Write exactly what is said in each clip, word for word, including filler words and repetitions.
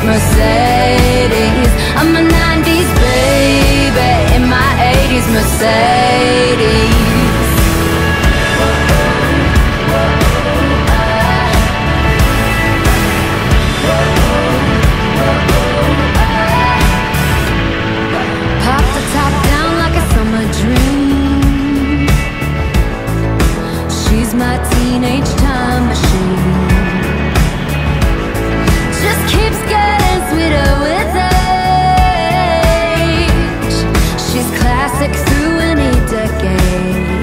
Mercedes. I'm a nineties baby in my eighties Mercedes. Pop the top down like a summer dream. She's my teenage time machine. Just keeps getting sweeter with age. She's classic through any decade.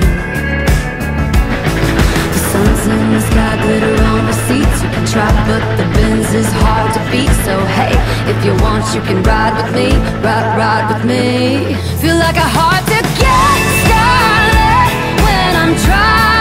The sun's in the sky, glitter on the seats. You can try, but the Benz is hard to beat. So hey, if you want, you can ride with me, ride, ride with me. Feel like a hard to get scarlet when I'm trying.